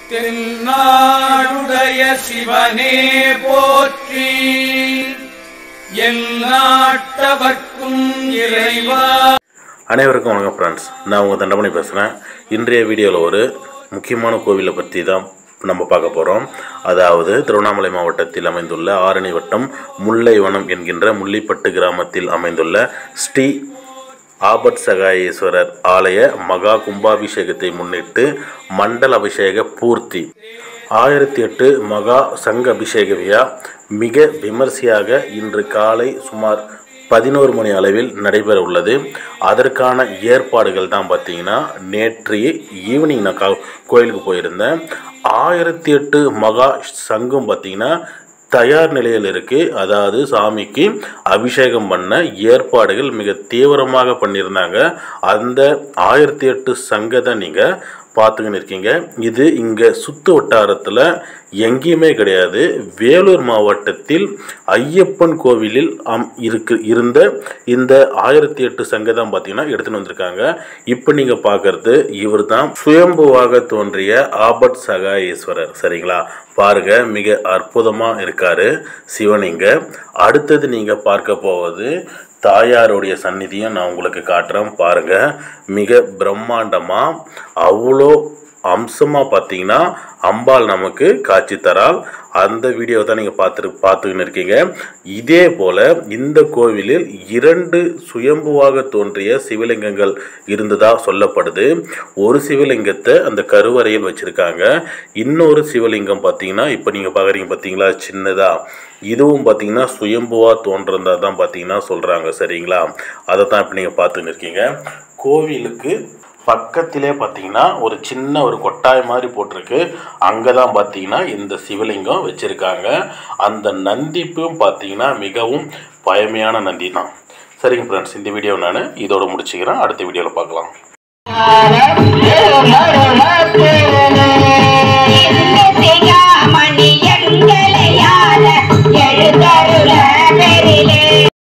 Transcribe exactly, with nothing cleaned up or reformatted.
தென்னாடுடைய சிவனே போற்றி, எந்நாட்டவர்க்கும் இறைவா. அனைவருக்கும் வணக்கம் ஃப்ரெண்ட்ஸ், நான் உங்கள் தண்டமணி பேசுகிறேன். இன்றைய வீடியோவில் ஒரு முக்கியமான கோவிலை பற்றி தான் நம்ம பார்க்க போகிறோம். அதாவது திருவண்ணாமலை மாவட்டத்தில் அமைந்துள்ள ஆரணி வட்டம் முல்லைவனம் என்கின்ற முள்ளிப்பட்டு கிராமத்தில் அமைந்துள்ள ஸ்ரீ ஆபத் சகாயேஸ்வரர் ஆலய மகா கும்பாபிஷேகத்தை முன்னிட்டு மண்டல அபிஷேக பூர்த்தி ஆயிரத்தி எட்டு மகா சங்க அபிஷேக விழா மிக விமர்சையாக இன்று காலை சுமார் பதினோரு மணி அளவில் நடைபெற உள்ளது. அதற்கான ஏற்பாடுகள் தான் பார்த்தீங்கன்னா நேற்று ஈவினிங் நான் கோயிலுக்கு போயிருந்தேன். ஆயிரத்தி எட்டு மகா சங்கம் பார்த்தீங்கன்னா தயார் நிலையில் இருக்குது. அதாவது சாமிக்கு அபிஷேகம் பண்ண ஏற்பாடுகள் மிக தீவிரமாக பண்ணியிருந்தாங்க. அந்த ஆயிரத்தி எட்டு சங்கத்தை நீங்கள் பார்த்துக்கின்னு இருக்கீங்க. இது இங்கே சுற்று வட்டாரத்தில் எங்கேயுமே கிடையாது. வேலூர் மாவட்டத்தில் ஐயப்பன் கோவிலில் அம் இருக்கு இருந்த இந்த ஆயிரத்தி எட்டு சங்கதான் பார்த்தீங்கன்னா எடுத்துன்னு வந்திருக்காங்க. இப்போ நீங்கள் பார்க்கறது இவர் தான் சுயம்புவாக தோன்றிய ஆபத் சகாயேஸ்வரர். சரிங்களா, பாருங்க, மிக அற்புதமாக இருக்காரு சிவனிங்க. அடுத்தது நீங்கள் பார்க்க போவது தாயாருடைய சந்நிதியும் நான் உங்களுக்கு காட்டுறேன். பாருங்க, மிக பிரம்மாண்டமாக அவ்வளோ அம்சமாக பார்த்தீங்கன்னா அம்பாள் நமக்கு காட்சி தரால். அந்த வீடியோ தான் நீங்கள் பார்த்து பார்த்துக்கின்னு இருக்கீங்க. இதே போல் இந்த கோவிலில் இரண்டு சுயம்புவாக தோன்றிய சிவலிங்கங்கள் இருந்ததாக சொல்லப்படுது. ஒரு சிவலிங்கத்தை அந்த கருவறையில் வச்சுருக்காங்க. இன்னொரு சிவலிங்கம் பார்த்தீங்கன்னா இப்போ நீங்கள் பார்க்குறீங்க பார்த்தீங்களா, சின்னதாக, இதுவும் பார்த்தீங்கன்னா சுயம்புவாக தோன்றதா தான் பார்த்தீங்கன்னா சொல்கிறாங்க. சரிங்களா, அதை தான் இப்போ நீங்கள் பார்த்துன்னு இருக்கீங்க. கோவிலுக்கு பக்கத்திலே பார்த்தீங்கன்னா ஒரு சின்ன ஒரு கொட்டாய் மாதிரி போட்டிருக்கு. அங்கே தான் பார்த்தீங்கன்னா இந்த சிவலிங்கம் வச்சுருக்காங்க. அந்த நந்திப்பும் பார்த்தீங்கன்னா மிகவும் பழமையான நந்தி தான். சரிங்க ஃப்ரெண்ட்ஸ், இந்த வீடியோ நான் இதோட முடிச்சுக்கிறேன். அடுத்த வீடியோவில் பார்க்கலாம்.